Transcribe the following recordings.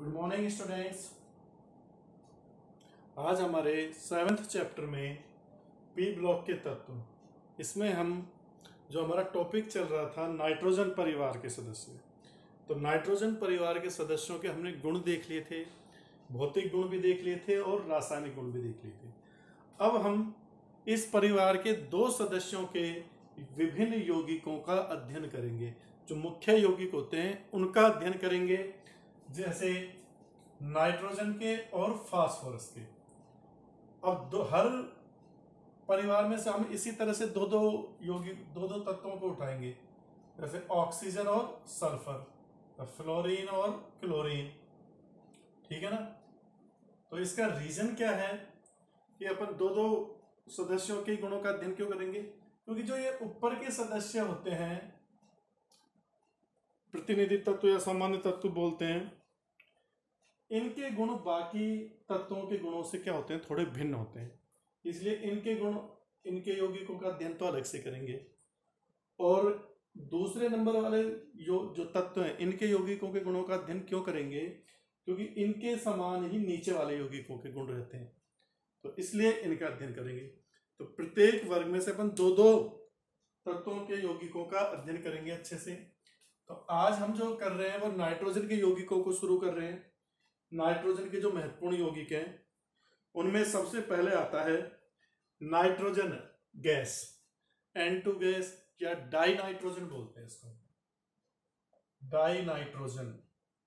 Good morning students. आज हमारे 7th chapter में पी ब्लॉक के तत्व, इसमें हम जो हमारा टॉपिक चल रहा था नाइट्रोजन परिवार के सदस्य, तो नाइट्रोजन परिवार के सदस्यों के हमने गुण देख लिए थे, भौतिक गुण भी देख लिए थे और रासायनिक गुण भी देख लिए थे। अब हम इस परिवार के दो सदस्यों के विभिन्न यौगिकों का अध्ययन करेंगे। जो मुख्य यौगिक होते हैं उनका अध्ययन करेंगे, जैसे नाइट्रोजन के और फास्फोरस के। अब हर परिवार में से हम इसी तरह से दो दो तत्वों को उठाएंगे, जैसे ऑक्सीजन और सल्फर, फ्लोरीन और क्लोरीन। ठीक है ना। तो इसका रीजन क्या है कि अपन दो दो सदस्यों के गुणों का अध्ययन क्यों करेंगे? क्योंकि जो ये ऊपर के सदस्य होते हैं, प्रतिनिधि तत्व या सामान्य तत्व बोलते हैं, इनके गुण बाकी तत्वों के गुणों से क्या होते हैं, थोड़े भिन्न होते हैं। इसलिए इनके गुण, इनके यौगिकों का अध्ययन तो अलग से करेंगे। और दूसरे नंबर वाले जो तत्व हैं, इनके यौगिकों के गुणों का अध्ययन क्यों करेंगे? क्योंकि इनके समान ही नीचे वाले यौगिकों के गुण रहते हैं, तो इसलिए इनका अध्ययन करेंगे। तो प्रत्येक वर्ग में से अपन दो दो तत्वों के यौगिकों का अध्ययन करेंगे अच्छे से। तो आज हम जो कर रहे हैं वो नाइट्रोजन के यौगिकों को शुरू कर रहे हैं। नाइट्रोजन के जो महत्वपूर्ण यौगिक हैं उनमें सबसे पहले आता है नाइट्रोजन गैस, N2 गैस, या डाई नाइट्रोजन बोलते हैं इसको, डाई नाइट्रोजन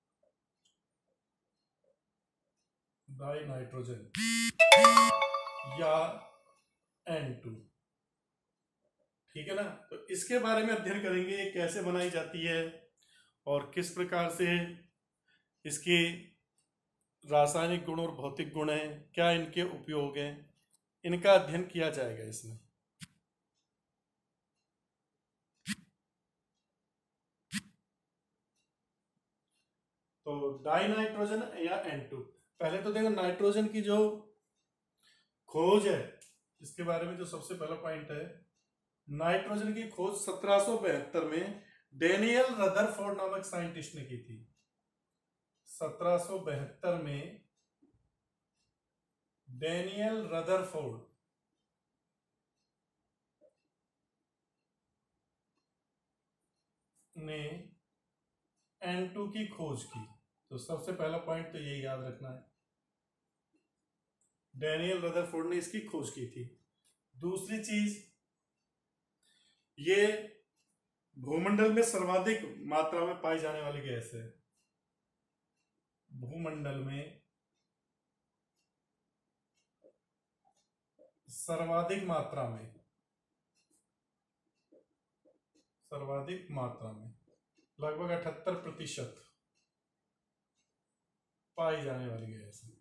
या N2। ठीक है ना। तो इसके बारे में अध्ययन करेंगे, ये कैसे बनाई जाती है और किस प्रकार से इसके रासायनिक गुण और भौतिक गुण हैं, क्या इनके उपयोग हैं, इनका अध्ययन किया जाएगा इसमें। तो डाई नाइट्रोजन या N2। पहले तो देखो नाइट्रोजन की जो खोज है, इसके बारे में जो सबसे पहला पॉइंट है, नाइट्रोजन की खोज 1772 में डेनियल रदरफोर्ड नामक साइंटिस्ट ने की थी। 1772 में डेनियल रदरफोर्ड ने N2 की खोज की। तो सबसे पहला पॉइंट तो यही याद रखना है, डेनियल रदरफोर्ड ने इसकी खोज की थी। दूसरी चीज, ये भूमंडल में सर्वाधिक मात्रा में पाई जाने वाली गैस है। भूमंडल में सर्वाधिक मात्रा में लगभग 78% पाई जाने वाली गैस है।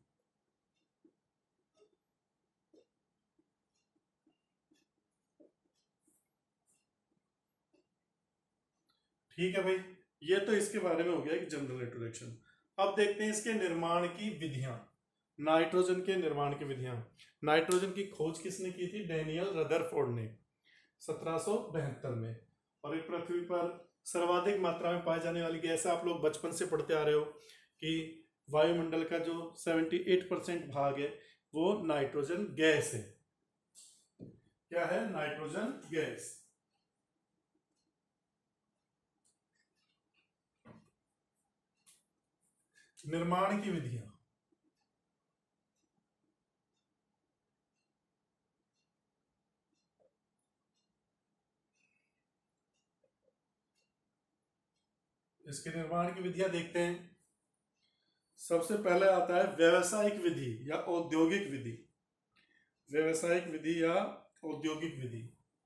ठीक है भाई, ये तो इसके बारे में हो गया कि जनरल इंट्रोडक्शन। अब देखते हैं इसके निर्माण की विधियां, नाइट्रोजन के निर्माण की विधियां। नाइट्रोजन की खोज किसने की थी? डेनियल रदरफोर्ड ने 1772 में। और ये पृथ्वी पर सर्वाधिक मात्रा में पाई जाने वाली गैस, आप लोग बचपन से पढ़ते आ रहे हो कि वायुमंडल का जो 78% भाग है वो नाइट्रोजन गैस है। क्या है? Nitrogen gas. निर्माण की विधियां, इसके निर्माण की विधियां देखते हैं। सबसे पहले आता है व्यावसायिक विधि या औद्योगिक विधि। व्यावसायिक विधि या औद्योगिक विधि।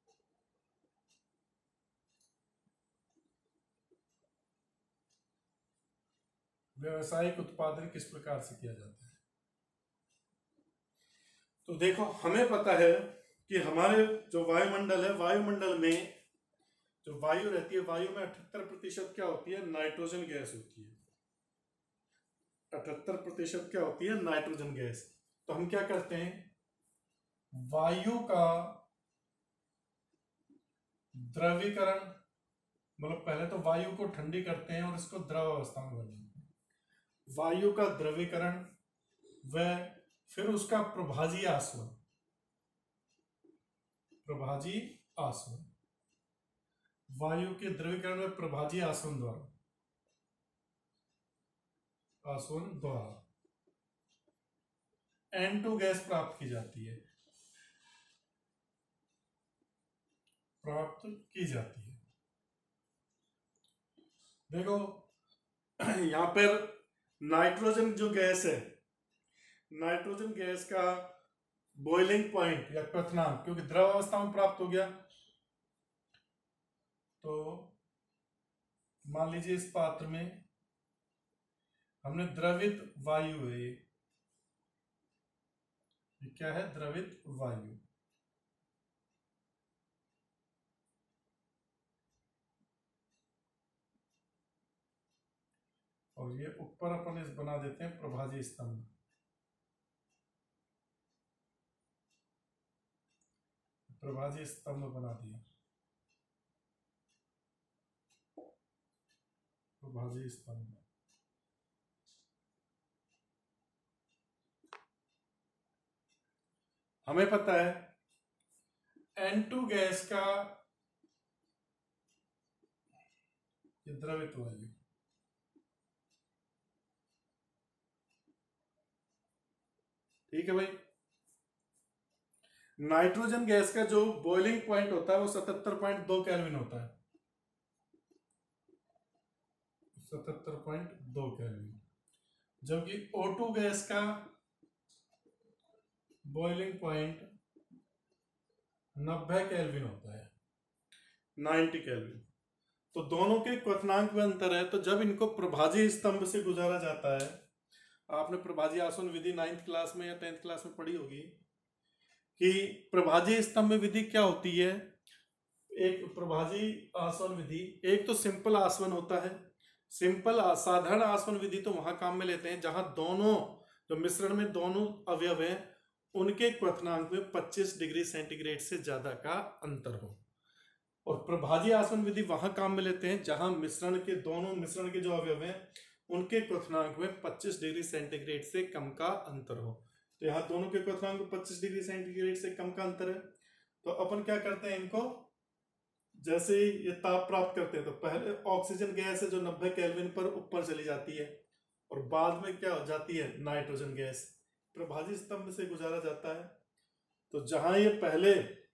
व्यावसायिक उत्पादन किस प्रकार से किया जाता है? तो देखो, हमें पता है कि हमारे जो वायुमंडल है, वायुमंडल में जो वायु रहती है, वायु में 78% क्या होती है? नाइट्रोजन गैस होती है। 78% क्या होती है? Nitrogen gas. तो हम क्या करते हैं, वायु का द्रवीकरण, मतलब पहले तो वायु को ठंडी करते हैं और इसको द्रव अवस्था में बनाते हैं। वायु का द्रवीकरण व फिर उसका प्रभाजी आसवन, प्रभाजी आसवन, वायु के द्रवीकरण में प्रभाजी आसवन द्वारा N2 गैस प्राप्त की जाती है, देखो यहां पर नाइट्रोजन जो गैस है, नाइट्रोजन गैस का बॉइलिंग पॉइंट या क्वथनांक, क्योंकि द्रव अवस्था में प्राप्त हो गया, तो मान लीजिए इस पात्र में हमने द्रवित वायु है, ये क्या है, द्रवित वायु। और ये ऊपर अपन इस बना देते हैं प्रभाजी स्तंभ, प्रभाजी स्तंभ बना दिया, प्रभाजी स्तंभ। हमें पता है N2 गैस का ये द्रवित वायु, ठीक है भाई। नाइट्रोजन गैस का जो बॉइलिंग पॉइंट होता है वो 77.2 केल्विन होता है, 77.2 केल्विन, जबकि O2 गैस का बॉइलिंग पॉइंट 90 केल्विन होता है, 90 केल्विन। तो दोनों के क्वथनांक में अंतर है। तो जब इनको प्रभाजी स्तंभ से गुजारा जाता है, आपने प्रभाजी आसवन विधि 9th क्लास में या 10th क्लास में पढ़ी होगी कि प्रभाजी स्तंभ विधि क्या होती है। एक प्रभाजी आसवन विधि, एक तो सिंपल आसवन होता है। सिंपल साधारण आसवन विधि तो वहां काम में लेते हैं जहां दोनों जो मिश्रण में दोनों अवयव हैं उनके क्वथनांक में 25 डिग्री सेंटीग्रेड से ज्यादा का अंतर हो। और प्रभाजी आसवन विधि वहां काम में लेते हैं जहां मिश्रण के जो अवयव हैं उनके क्वथनांक में 25 डिग्री सेंटीग्रेड से कम का अंतर हो। तो यहाँ दोनों के क्वथनांक में 25 डिग्री सेंटीग्रेड से कम का अंतर है। तो अपन क्या करते हैं, इनको जैसे ही ये ताप प्राप्त करते हैं तो पहले ऑक्सीजन गैस है जो 90 केल्विन पर ऊपर चली जाती है और बाद में क्या हो जाती है, नाइट्रोजन गैस प्रभाजी स्तंभ से गुजारा जाता है। तो जहां ये पहले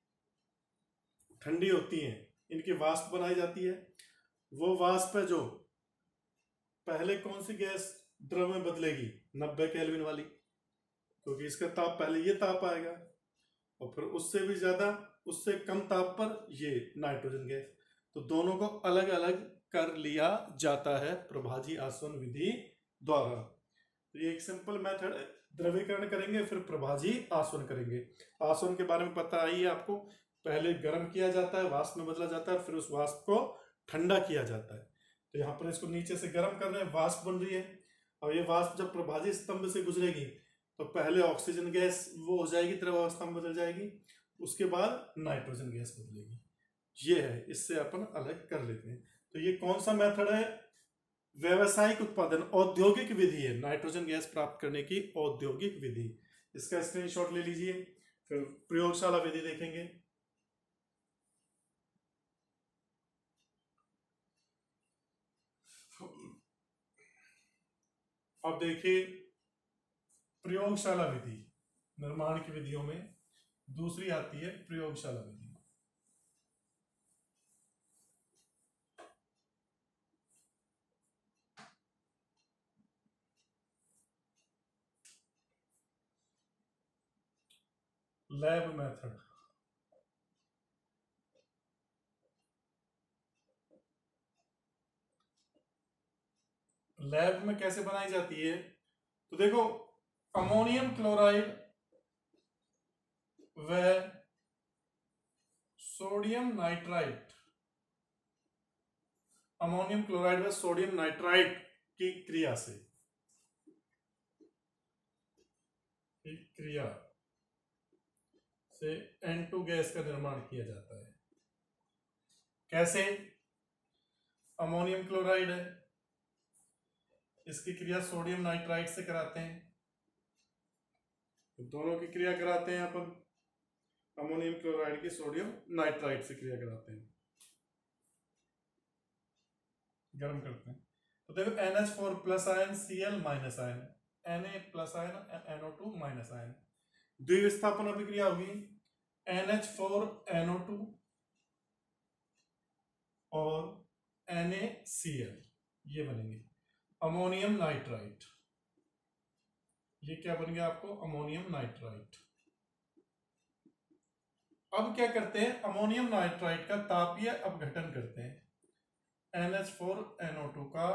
ठंडी होती हैं, इनकी वाष्प बनाई जाती है, वो वाष्प है जो पहले कौन सी गैस द्रव में बदलेगी, 90 केल्विन वाली, क्योंकि इसका ताप पहले ये ताप आएगा और फिर उससे भी ज्यादा, उससे कम ताप पर ये नाइट्रोजन गैस। तो दोनों को अलग अलग कर लिया जाता है प्रभाजी आसवन विधि द्वारा। तो ये एक सिंपल मेथड है, द्रवीकरण करेंगे फिर प्रभाजी आसवन करेंगे। आसवन के बारे में पता ही है आपको, पहले गर्म किया जाता है, वाष्प में बदला जाता है, फिर उस वाष्प को ठंडा किया जाता है। तो यहाँ पर इसको नीचे से गर्म कर रहे हैं, वाष्प बन रही है। और ये वाष्प जब प्रभाजी स्तंभ से गुजरेगी तो पहले ऑक्सीजन गैस वो हो जाएगी, द्रव अवस्था में बदल जाएगी, उसके बाद नाइट्रोजन गैस बदलेगी। ये है, इससे अपन अलग कर लेते हैं। तो ये कौन सा मेथड है, व्यवसायिक उत्पादन, औद्योगिक विधि है, नाइट्रोजन गैस प्राप्त करने की औद्योगिक विधि। इसका स्क्रीनशॉट ले लीजिए, फिर प्रयोगशाला विधि देखेंगे। अब देखिए प्रयोगशाला विधि, निर्माण की विधियों में दूसरी आती है प्रयोगशाला विधि। लैब मेथड, लैब में कैसे बनाई जाती है, तो देखो अमोनियम क्लोराइड व सोडियम नाइट्राइट, अमोनियम क्लोराइड व सोडियम नाइट्राइट की क्रिया से N2 गैस का निर्माण किया जाता है। कैसे, अमोनियम क्लोराइड है, इसकी क्रिया सोडियम नाइट्राइट से कराते हैं, तो दोनों की क्रिया कराते हैं अपन, अमोनियम क्लोराइड की सोडियम नाइट्राइट से क्रिया कराते हैं, गर्म करते हैं। तो देखो NH4 plus ion Cl minus ion, Na plus ion NO2 minus ion, द्विविस्थापन अभिक्रिया होगी NH4NO2 और NaCl, ये बनेंगे अमोनियम नाइट्राइट। ये क्या बन गया आपको, अमोनियम नाइट्राइट। अब क्या करते हैं, अमोनियम नाइट्राइट का तापीय अपघटन करते हैं, NH4NO2 का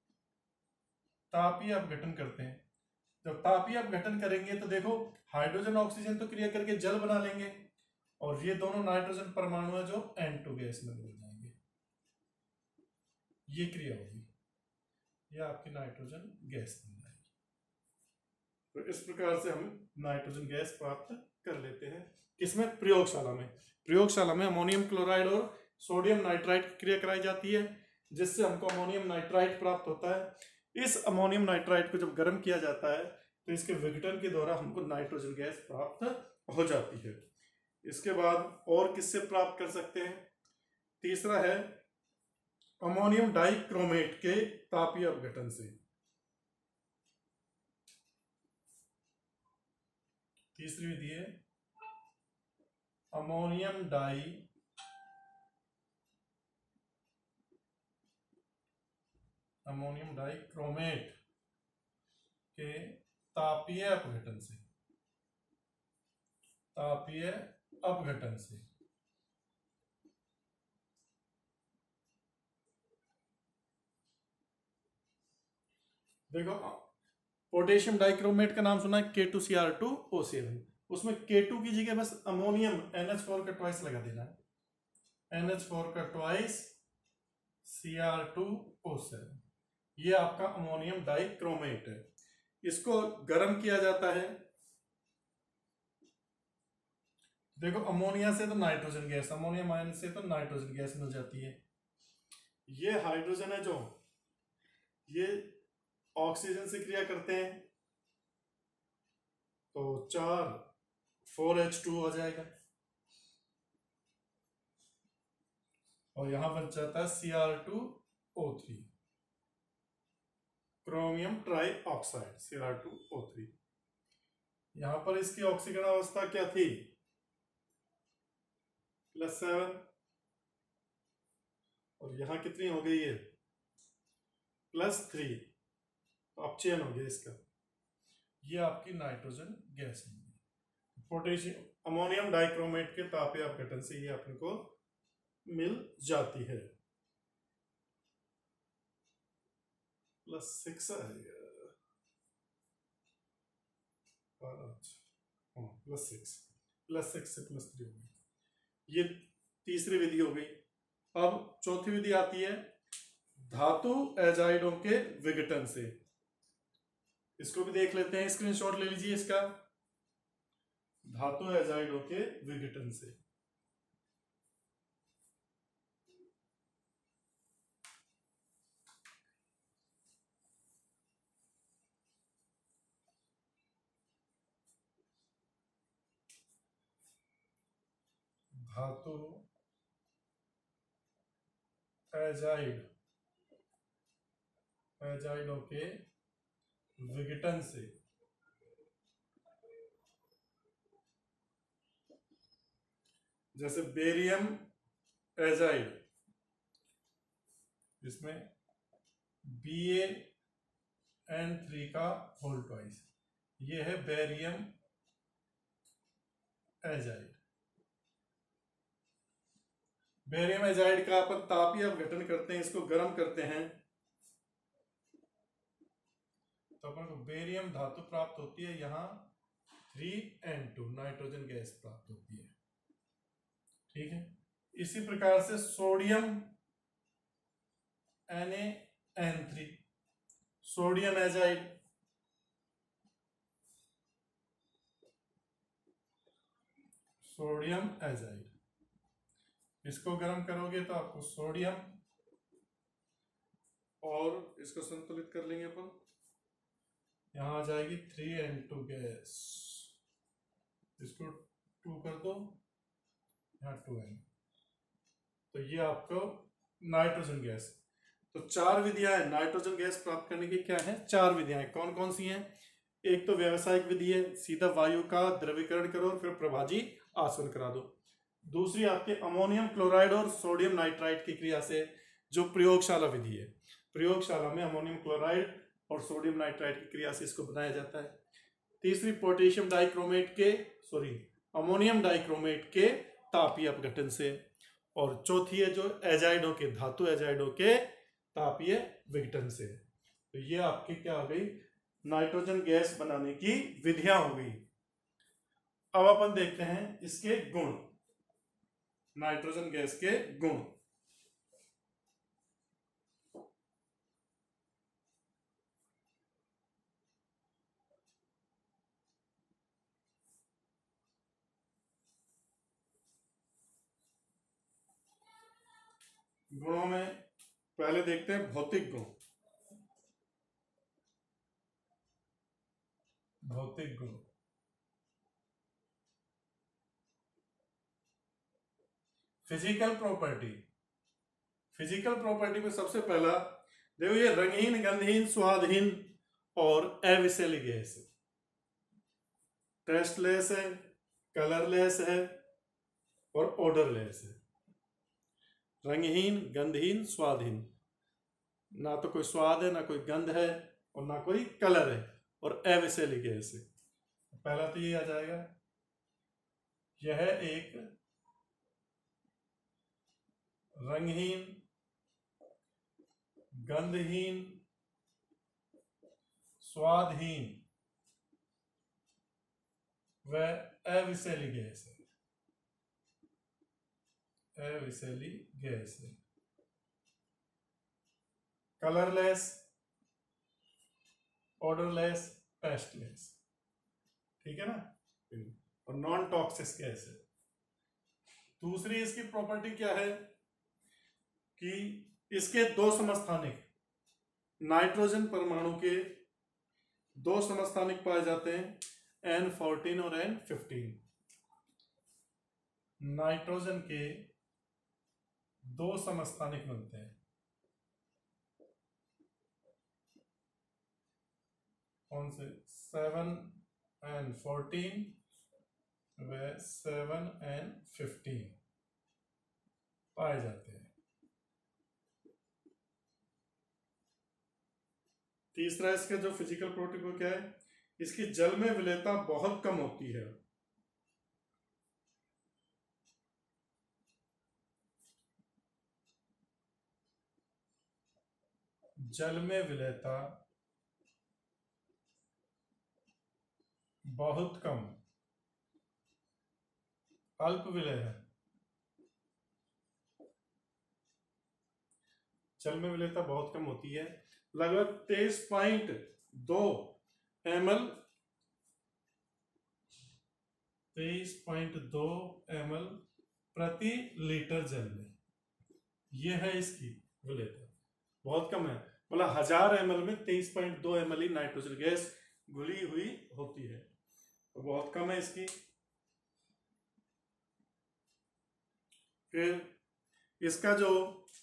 तापीय अपघटन करते हैं। जब तापीय अपघटन करेंगे तो देखो हाइड्रोजन ऑक्सीजन तो क्रिया करके जल बना लेंगे, और ये दोनों नाइट्रोजन परमाणु है जो N2 गैस में बदल जाएंगे, ये क्रिया होगी, ये आपकी नाइट्रोजन गैस बन जाएगी। तो इस प्रकार से हम नाइट्रोजन गैस प्राप्त कर लेते हैं, किसमें, प्रयोगशाला में। प्रयोगशाला में अमोनियम क्लोराइड और सोडियम नाइट्राइट की क्रिया कराई जाती है, जिससे हमको अमोनियम नाइट्राइट प्राप्त होता है। इस अमोनियम नाइट्राइट को जब गर्म किया जाता है तो इसके विघटन के द्वारा हमको नाइट्रोजन गैस प्राप्त हो जाती है। इसके बाद और किससे प्राप्त कर सकते हैं, तीसरा है अमोनियम डाइक्रोमेट के तापीय अपघटन से। तीसरी विधि है अमोनियम डाइक्रोमेट के तापीय अपघटन से, तापीय अपघटन से। देखो पोटेशियम डाइक्रोमेट का नाम सुना है, K2Cr2O7, उसमें K2 की जगह बस अमोनियम NH4 का ट्वाइस लगा देना है, NH4 का ट्वाइस Cr2O7, ये आपका अमोनियम डाइक्रोमेट है। इसको गर्म किया जाता है, देखो अमोनिया से तो नाइट्रोजन गैस, अमोनियम आयन से तो नाइट्रोजन गैस मिल जाती है। ये हाइड्रोजन है जो ये ऑक्सीजन से क्रिया करते हैं, तो 4H2 हो जाएगा, और यहां बन जाता है Cr2O3, chromium try oxide, Cr2O3। यहां पर इसकी ऑक्सीकरण अवस्था क्या थी, +7, और यहां कितनी हो गई है, +3, तो अब चेन हो गया इसका, ये आपकी नाइट्रोजन गैस है। पोटेशियम अमोनियम डाइक्रोमेट के तापीय अपघटन से ये अपने को मिल जाती है। +6 आएगा, +6 से +3 हो गई, ये तीसरी विधि हो गई। अब चौथी विधि आती है धातु एजाइडों के विघटन से, इसको भी देख लेते हैं, स्क्रीनशॉट ले लीजिए इसका, धातु एजाइडों के विघटन से। धातु एजाइडों के विघटन से, जैसे बेरियम एजाइड, इसमें BaN3 का होल ट्वाइस, ये है बेरियम एजाइड। बेरियम एजाइड का अपन तापीय अपघटन करते हैं, इसको गर्म करते हैं, तो अपन को बेरियम धातु प्राप्त होती है, यहां 3N2 नाइट्रोजन गैस प्राप्त होती है, ठीक है। इसी प्रकार से sodium NaN3, sodium azide, sodium azide, इसको गर्म करोगे तो आपको सोडियम, और इसको संतुलित कर लेंगे अपन यहाँ आ जाएगी 3N2 गैस, इसको 2 कर दो, यहाँ 2N। तो ये आपको नाइट्रोजन गैस। तो 4 विधियां हैं नाइट्रोजन गैस प्राप्त करने की। क्या है? 4 विधियां हैं। कौन कौन सी हैं? एक तो व्यावसायिक विधि है, सीधा वायु का द्रवीकरण करो और फिर प्रभाजी आसवन करा दो। दूसरी आपके अमोनियम क्लोराइड और सोडियम नाइट्राइट की क्रिया से, जो प्रयोगशाला विधि है, प्रयोगशाला में अमोनियम क्लोराइड और सोडियम नाइट्राइट की क्रिया से इसको बनाया जाता है। तीसरी पोटेशियम डाइक्रोमेट के अमोनियम डाइक्रोमेट के तापीय अपघटन से। और चौथी है जो एजाइडो के, धातु एजाइडो के तापीय विघटन से। तो ये आपकी क्या हो गई? नाइट्रोजन गैस बनाने की विधियां हो गई। अब अपन देखते हैं इसके गुण, नाइट्रोजन गैस के गुण। गुणों में पहले देखते हैं भौतिक गुण। भौतिक गुण, फिजिकल प्रॉपर्टी। फिजिकल प्रॉपर्टी में सबसे पहला देखो, ये रंगहीन, गंधहीन, स्वादहीन और अविषैली गैस है, टेस्टलेस है, कलरलेस है और ओडरलेस है। रंगहीन, गंधहीन, स्वादहीन, ना तो कोई स्वाद है, ना कोई गंध है और ना कोई कलर है, और अविषैली गैस है। पहला तो ये आ जाएगा, यह एक रंगहीन, गंधहीन, स्वादहीन व अविषैली गैस है। अविषैली गैस है। कलरलेस, ऑर्डरलेस, टेस्टलेस, ठीक है ना। और नॉन टॉक्सिक गैस है। दूसरी इसकी प्रॉपर्टी क्या है कि इसके दो समस्थानिक, नाइट्रोजन परमाणु के दो समस्थानिक पाए जाते हैं, N14 और N15। नाइट्रोजन के दो समस्थानिक बनते हैं, कौन से? 7N14 व 7N15 पाए जाते हैं। तीसरा इसका जो फिजिकल प्रॉपर्टी क्या है, इसकी जल में विलेयता बहुत कम होती है। जल में विलेयता बहुत कम, अल्प विलेय है। जल में विलेयता बहुत कम होती है, लगभग 23.2 ml, 23.2 ml प्रति लीटर जल में। यह है इसकी विलेयता, बहुत कम है। मतलब 1000 ml में 23.2 ml ही नाइट्रोजन गैस घुली हुई होती है, तो बहुत कम है इसकी। फिर इसका जो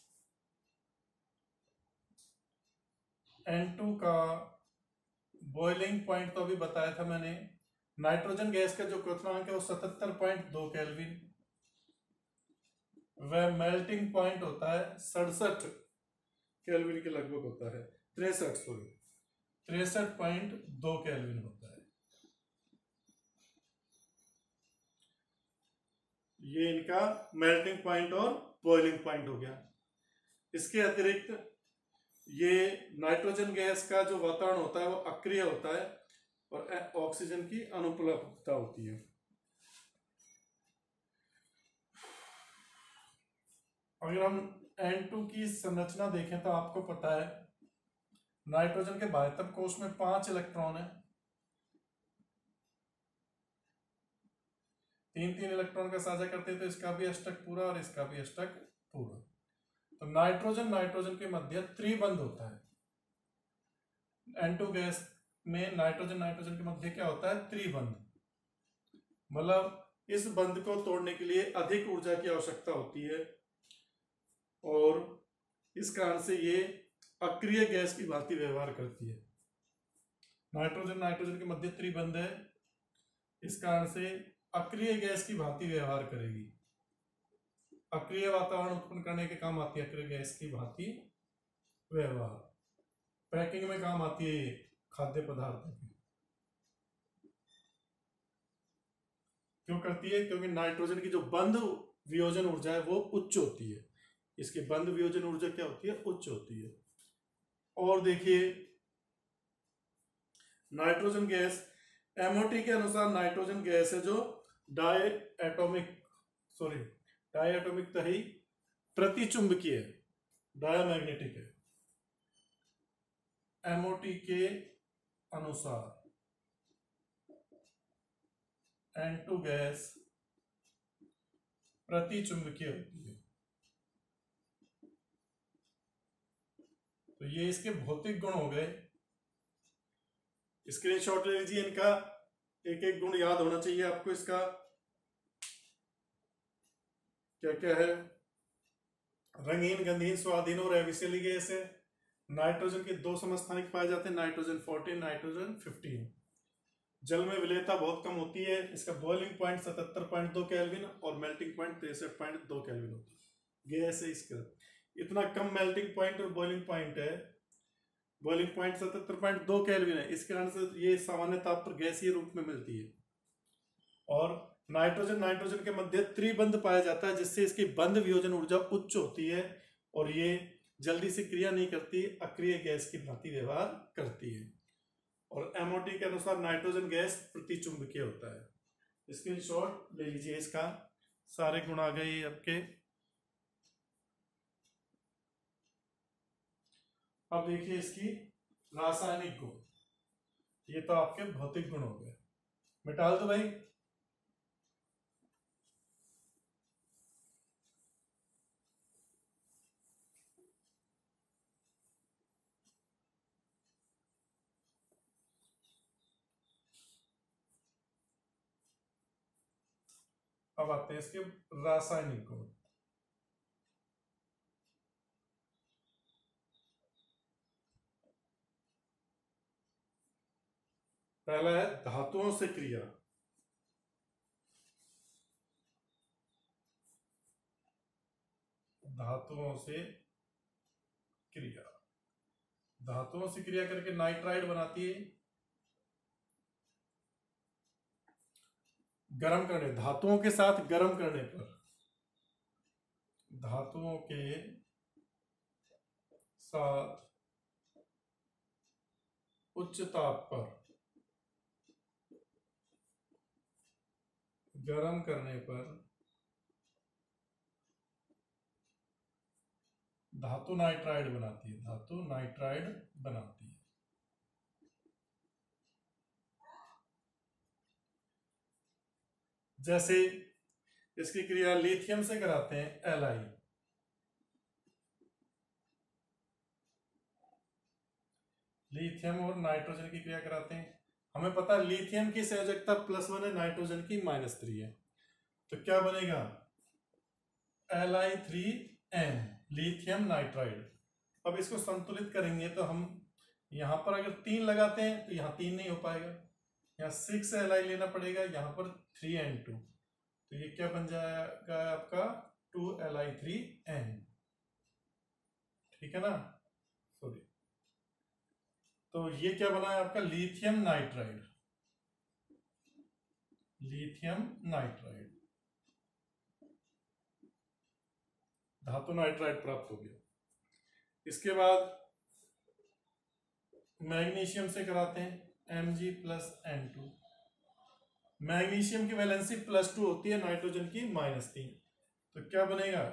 N2 का बॉइलिंग पॉइंट तो अभी बताया था मैंने। नाइट्रोजन गैस का जो क्वथनांक है वो 77.2 केल्विन, वह मेल्टिंग पॉइंट होता है 67 केल्विन के लगभग होता है, 63.2 केल्विन होता है। ये इनका मेल्टिंग पॉइंट और बॉइलिंग पॉइंट हो गया। इसके अतिरिक्त ये नाइट्रोजन गैस का जो वातावरण होता है वो अक्रिय होता है और ऑक्सीजन की अनुपलब्धता होती है। अगर हम N2 की संरचना देखें तो आपको पता है नाइट्रोजन के बाह्यतम कोश में 5 इलेक्ट्रॉन है, 3-3 इलेक्ट्रॉन का साझा करते हैं, तो इसका भी अष्टक पूरा और इसका भी अष्टक पूरा। तो नाइट्रोजन के मध्य त्रिबंध होता है। N2 गैस में नाइट्रोजन नाइट्रोजन के मध्य क्या होता है, त्रिबंध। मतलब इस बंध को तोड़ने के लिए अधिक ऊर्जा की आवश्यकता होती है और इस कारण से ये अक्रिय गैस की भांति व्यवहार करती है। नाइट्रोजन नाइट्रोजन के मध्य त्रिबंध है, इस कारण से अक्रिय गैस की भांति व्यवहार करेगी। अक्रिय वातावरण उत्पन्न करने के काम आती है अक्रिय गैस की भांति व्यवहार। पैकिंग में काम आती है खाद्य पदार्थों की। क्यों करती है? क्योंकि नाइट्रोजन की जो बंध वियोजन ऊर्जा है वो उच्च होती है। इसकी बंध वियोजन ऊर्जा क्या होती है? उच्च होती है। और देखिए नाइट्रोजन गैस एमओटी के अनुसार नाइट्रोजन गैस है जो डायएटॉमिक तो ही प्रतिचुंबकीय डायमैग्नेटिक है। एमओटी के अनुसार N2 गैस प्रतिचुंबकीय होती है। तो ये इसके भौतिक गुण हो गए। स्क्रीनशॉट ले लीजिए इनका, एक एक गुण याद होना चाहिए आपको। इसका क्या क्या है? रंगीन, गंधहीन, स्वादहीन और अविशेली गैस है। नाइट्रोजन के दो समस्थानिक पाए जाते हैं, नाइट्रोजन 14, नाइट्रोजन 15। जल में विलेयता बहुत कम होती है। इसका बॉइलिंग पॉइंट 77.2 केल्विन और मेल्टिंग पॉइंट 63.2 केल्विन होता है। गैस है इसका इतना कम मेल्टिंग पॉइंट और बॉइलिंग पॉइंट है। बॉइलिंग पॉइंट 77.2 केल्विन है, इस कारण से ये सामान्य ताप पर गैसीय रूप में मिलती है। और नाइट्रोजन नाइट्रोजन के मध्य त्रिबंध पाया जाता है, जिससे इसकी बंध वियोजन ऊर्जा उच्च होती है और ये जल्दी से क्रिया नहीं करती, अक्रिय गैस की भांति व्यवहार करती है। और एमओटी के अनुसार नाइट्रोजन गैस प्रतिचुंबकीय होता है। स्क्रीनशॉट ले लीजिए इसका, सारे गुण आ गए आपके। अब देखिए इसकी रासायनिक गुण। ये तो आपके भौतिक गुण हो गए, मिटा दो भाई। अब आते हैं इसके रासायनिक गुण। पहला है धातुओं से क्रिया। धातुओं से क्रिया, धातुओं से क्रिया करके नाइट्राइड बनाती है। गर्म करने, धातुओं के साथ गर्म करने पर, धातुओं के साथ उच्च ताप पर गर्म करने पर धातु नाइट्राइड बनाती है। धातु नाइट्राइड बनाती है। जैसे इसकी क्रिया लिथियम से कराते हैं, एल आई। लिथियम और नाइट्रोजन की क्रिया कराते हैं। हमें पता है लिथियम की संयोजकता +1 है, नाइट्रोजन की -3 है। तो क्या बनेगा? Li3n, lithium nitride. अब इसको संतुलित करेंगे तो हम यहां पर अगर 3 लगाते हैं तो यहाँ 3 नहीं हो पाएगा, यहाँ 6 Li लेना पड़ेगा, यहाँ पर 3n2। तो ये क्या बन जाएगा आपका? 2Li3n। ठीक है ना? सॉरी, तो ये क्या बना है आपका? Lithium nitride. लिथियम नाइट्राइड, धातु नाइट्राइड प्राप्त हो गया। इसके बाद मैग्नीशियम से कराते हैं, Mg+N2। मैग्नीशियम की वैलेंसी +2 होती है, नाइट्रोजन की -3। तो क्या बनेगा?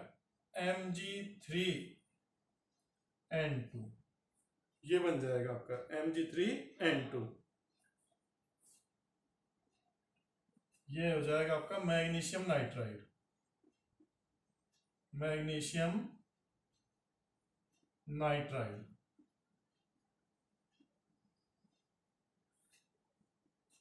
Mg3N2। ये बन जाएगा आपका Mg3N2। ये हो जाएगा आपका मैग्नीशियम नाइट्राइड। Magnesium nitride.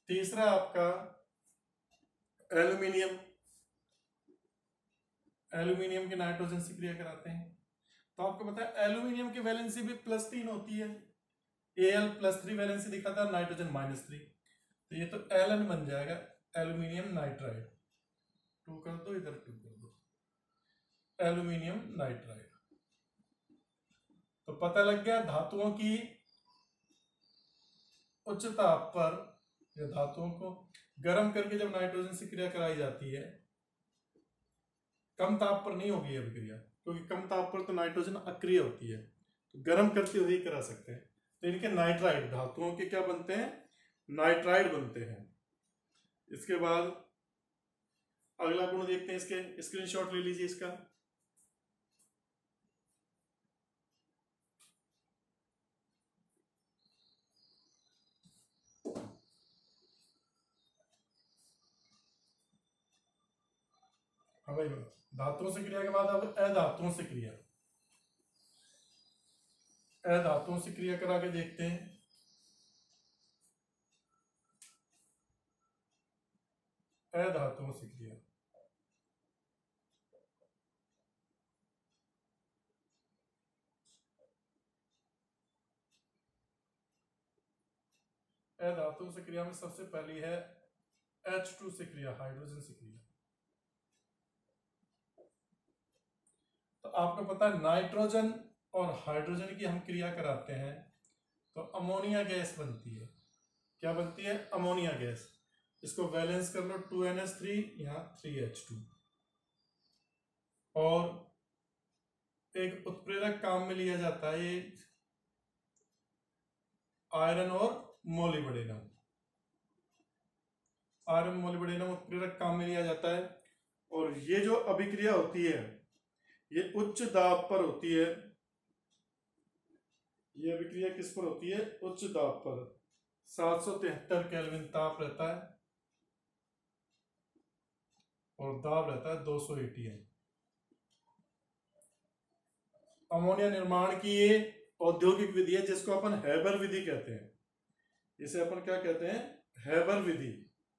तीसरा आपका एल्यूमिनियम, एल्यूमिनियम के नाइट्रोजन से क्रिया कराते हैं। तो आपको पता है एल्यूमिनियम की वैलेंसी भी +3 होती है, Al+3 वैलेंसी दिखा था, नाइट्रोजन -3, तो ये तो Ln बन जाएगा, एल्यूमिनियम नाइट्राइड। 2 कर दो, इधर 2 कर दो, एल्यूमिनियम नाइट्राइड। तो पता लग गया धातुओं की उच्च ताप पर, या धातुओं को गर्म करके जब नाइट्रोजन से क्रिया कराई जाती है, कम ताप पर नहीं होगी अभिक्रिया, क्योंकि कम ताप पर तो नाइट्रोजन अक्रिय होती है, तो गर्म करते हुए ही करा सकते हैं। तो इनके नाइट्राइड, धातुओं के क्या बनते हैं, नाइट्राइड बनते हैं। इसके बाद अगला गुण देखते हैं, इसके स्क्रीनशॉट ले लीजिए इसका। हाँ भाई, धातुओं से क्रिया के बाद अब अधातुओं से क्रिया, अधातुओं से क्रिया करा के देखते हैं। अधातुओं से क्रिया, अधातुओं से क्रिया में सबसे पहली है H2 से क्रिया, हाइड्रोजन से क्रिया। तो आपको पता है नाइट्रोजन और हाइड्रोजन की हम क्रिया कराते हैं तो अमोनिया गैस बनती है। क्या बनती है, अमोनिया गैस। इसको बैलेंस कर लो, 2NH3, यहाँ 3H2, और एक उत्प्रेरक काम में लिया जाता है ये आयरन और मोलिब्डेनम। आयरन मोलिब्डेनम उत्प्रेरक काम में लिया जाता है, और ये जो अभिक्रिया होती है ये उच्च दाब पर होती है। ये अभिक्रिया किस पर होती है, उच्च दाब पर। 773 केल्विन ताप रहता है और दाब रहता है 200 ATM। अमोनिया निर्माण की ये औद्योगिक विधि है जिसको अपन हैबर विधि कहते हैं। इसे अपन क्या कहते हैं, हैबर विधि।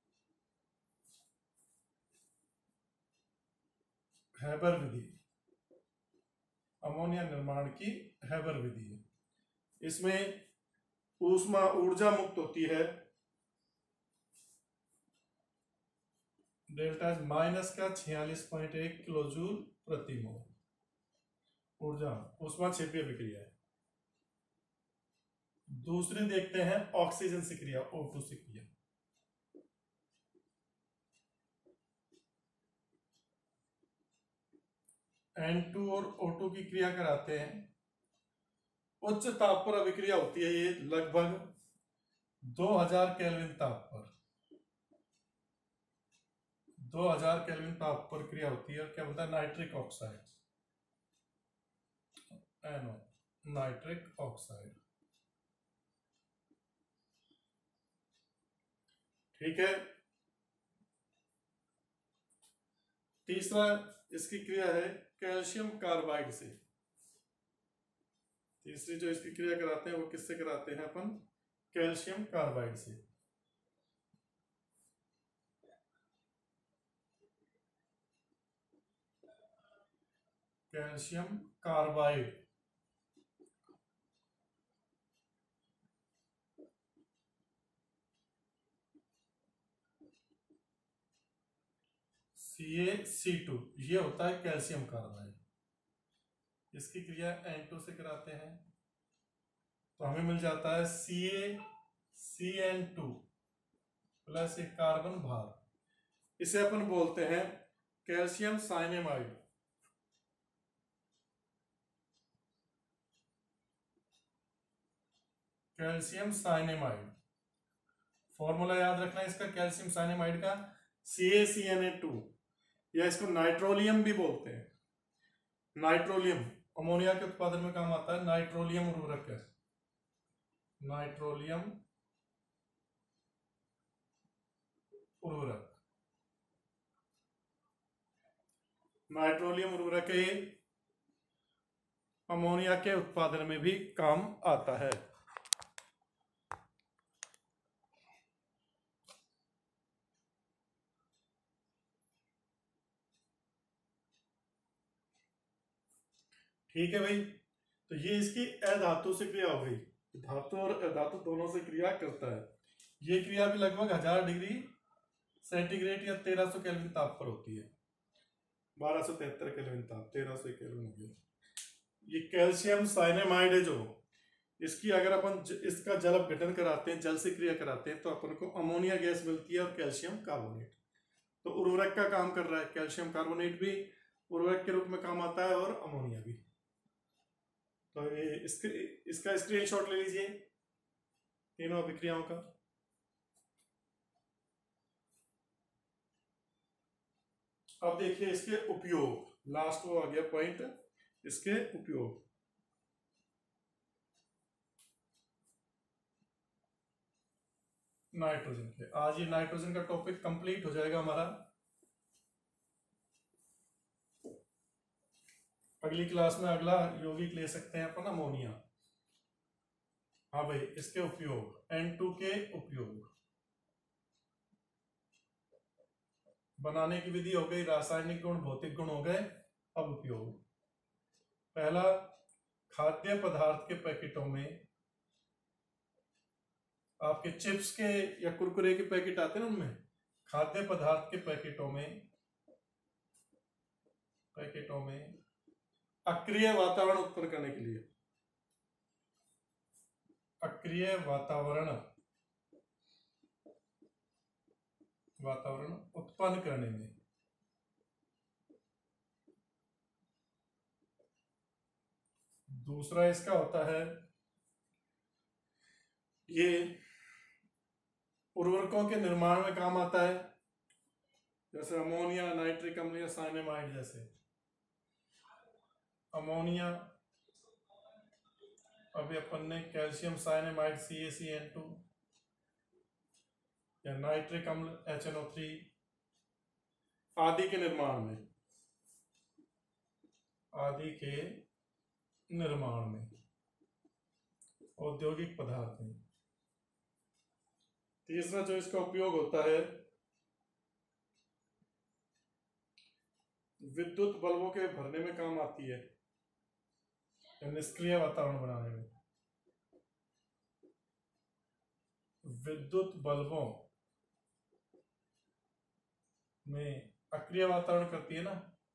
हैबर विधि अमोनिया निर्माण की हैबर विधि है। इसमें ऊष्मा ऊर्जा मुक्त होती है, डेल्टा माइनस का 46.1 किलोजूल प्रति मोल ऊर्जा, ऊष्मा क्षेपीय अभिक्रिया है। दूसरी देखते हैं ऑक्सीजन से क्रिया, O2 से क्रिया। N2 और O2 की क्रिया कराते हैं। उच्च ताप पर अभिक्रिया होती है ये, लगभग 2000 केल्विन ताप पर, 2000 केल्विन ताप पर क्रिया होती है। और क्या बोलता है, nitric oxide, NO, nitric oxide. ठीक है। तीसरा इसकी क्रिया है कैल्शियम कार्बाइड से। तीसरी जो इसकी क्रिया कराते हैं वो किससे कराते हैं अपन, कैल्शियम कार्बाइड से। कैल्शियम कार्बाइड CaC2, ये होता है कैल्शियम कार्बाइड। इसकी क्रिया N2 से कराते हैं तो हमें मिल जाता है CaCN2 प्लस एक कार्बन भार। इसे अपन बोलते हैं calcium cyanamide. Calcium cyanamide, formula याद रखना इसका कैल्शियम साइनेमाइड का, CaCna2, या इसको नाइट्रोलियम भी बोलते हैं। नाइट्रोलियम अमोनिया के उत्पादन में काम आता है, नाइट्रोलियम उर्वरक है, नाइट्रोलियम उर्वरक। नाइट्रोलियम उर्वरक अमोनिया के उत्पादन में भी काम आता है। ठीक है भाई। तो ये इसकी अधातु से क्रिया हो गई, धातु और अधातु दोनों से क्रिया करता है। ये क्रिया भी लगभग 1000 डिग्री सेंटीग्रेड या 1300 केल्विन ताप पर होती है। 1273 केल्विन ताप, 1300 केल्विन हो गया। ये कैल्शियम साइनेमाइड है जो, इसकी अगर अपन इसका जल अपघटन कराते हैं, जल से क्रिया कराते हैं, तो अपन को अमोनिया गैस मिलती है और कैल्शियम कार्बोनेट। तो उर्वरक का काम कर रहा है, कैल्शियम कार्बोनेट भी उर्वरक के रूप में काम आता है और अमोनिया भी। तो ये इसका स्क्रीनशॉट ले लीजिए तीनों अभिक्रियाओं का। अब देखिए इसके उपयोग, लास्ट वो आ गया पॉइंट, इसके उपयोग। नाइट्रोजन के, आज ये नाइट्रोजन का टॉपिक कंप्लीट हो जाएगा हमारा। अगली क्लास में अगला यौगिक ले सकते हैं अपन अमोनिया। हाँ भाई, इसके उपयोग, N2 के उपयोग। बनाने की विधि हो गई, रासायनिक गुण, भौतिक गुण हो गए। अब उपयोग। पहला, खाद्य पदार्थ के पैकेटों में, आपके चिप्स के या कुरकुरे के पैकेट आते हैं ना, उनमें खाद्य पदार्थ के पैकेटों में अक्रिय वातावरण उत्पन्न करने के लिए, अक्रिय वातावरण उत्पन्न करने में दूसरा इसका होता है, ये उर्वरकों के निर्माण में काम आता है, जैसे अमोनिया, नाइट्रिक अम्ल या साइनेमाइड। जैसे अमोनिया, अभी अपन ने कैल्शियम साइनेमाइड CaCN2, या नाइट्रिक अम्ल HNO3 आदि के निर्माण में, औद्योगिक पदार्थ में। तीसरा जो इसका उपयोग होता है, विद्युत बल्बों के भरने में काम आती है, निष्क्रिय वातावरण बनाने में। विद्युत बल्बों में अक्रिय वातावरण करती है ना,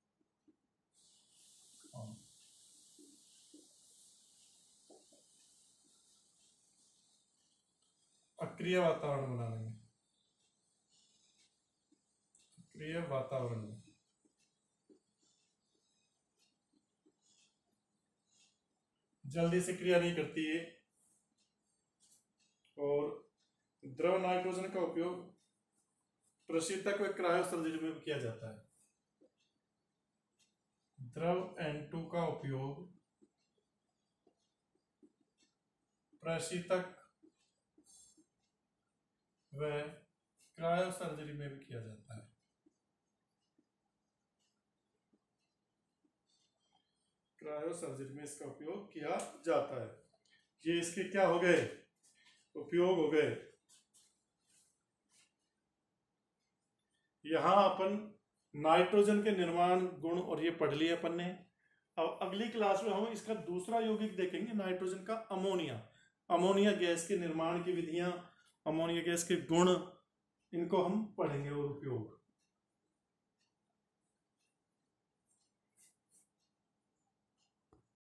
अक्रिय वातावरण बनाने में, अक्रिय वातावरण में जल्दी से क्रिया नहीं करती है। और द्रव नाइट्रोजन का उपयोग प्रशीतक व क्रायोसर्जरी में किया जाता है। द्रव N2 का उपयोग प्रशीतक व क्रायोसर्जरी में भी किया जाता है। क्रायोसर्जरी में इसका उपयोग किया जाता है। ये इसके क्या हो गए, उपयोग हो गए। यहां अपन नाइट्रोजन के निर्माण गुण और ये पढ़ लिए अपन ने। अब अगली क्लास में हम इसका दूसरा यौगिक देखेंगे, नाइट्रोजन का अमोनिया। अमोनिया गैस के निर्माण की विधियां, अमोनिया गैस के गुण, इनको हम पढ़ेंगे और उपयोग।